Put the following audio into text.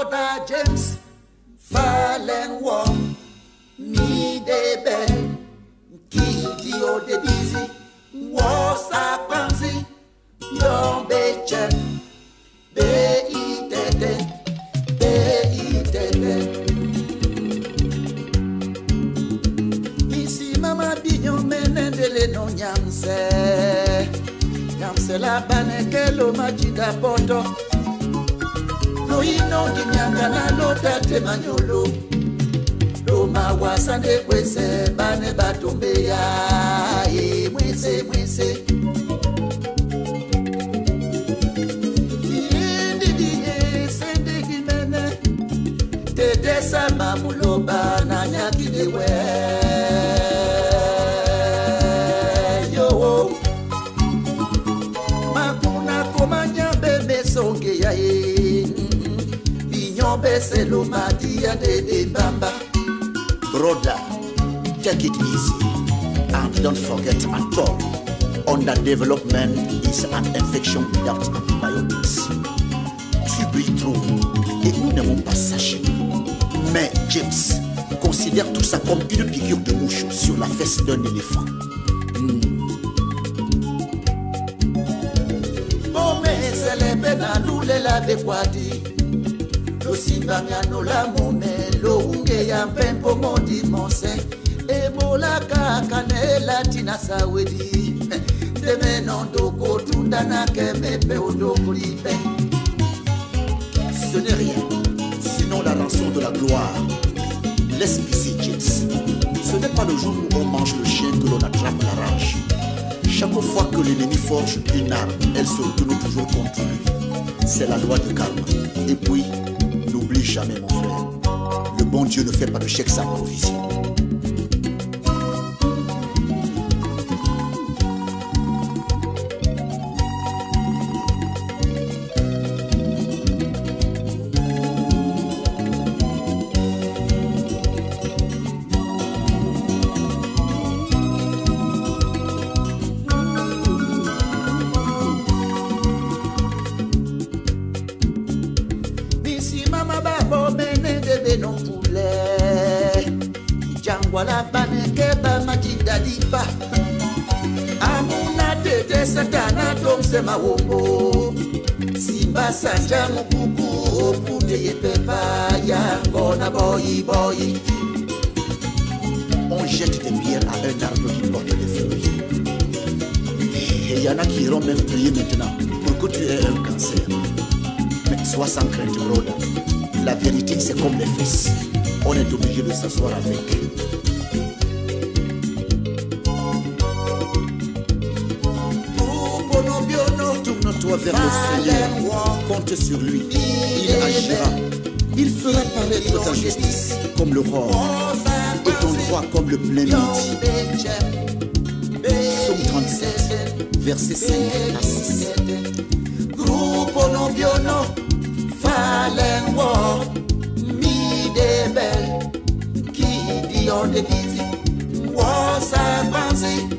Brother James Fallen War Mi de bel Kidi o de busy Was a panzi Yon bechen B-I-T-T Ici mama bignon menendele no nyamse Nyamse la bane ke lo majida poto No ino ginyanga na lo tate manyolo Lo mawasande kwese bane batombe ya Mwese mwese Tete sama muloba na nyakidewe Yo Makuna komanya bebe songe ya Binyombe selo madia de bamba Brother, take it easy and don't forget at all underdevelopment is an infection without antibiotics. Tu brilles trop et nous n'aimons pas sachet. Mais James considère tout ça comme une piqûre de mouche sur la fesse d'un éléphant. Lo simbangano la mone lo unge ya mpempo mondi monse Ebola kakanela tina sawedi Deme nondo kotunda na kemepe odoko lipe Ce n'est rien, sinon la rançon de la gloire. Laisse pisser James. Ce n'est pas le jour où on mange le chien que l'on attrape la rage. Chaque fois que l'ennemi forge une arme, elle se retourne toujours contre lui. C'est la loi du karma. Et puis, n'oublie jamais mon frère, le bon Dieu ne fait pas de chèque sans provision. Wala bane keba majida dipa Amuna tete satana tomse mawombo Simba sanja mukuku opute yepepa Yangona boy boy On jette des pierres à un arbre qui porte des fruits. Et il y en a qui iront même prier maintenant pour que tu aies un cancer. Mais sois sans crainte, brother. La vérité c'est comme les fesses. On est obligé de s'asseoir avec. Tourne-toi vers le Seigneur, compte sur lui, il agira, il fera paraître ta justice comme l'aurore et ton droit comme le plein midi. Psaume 37, versets 5 à 6. Grupo no biono, fallen war, mi de bel, qui dit on de busy, was a fancy.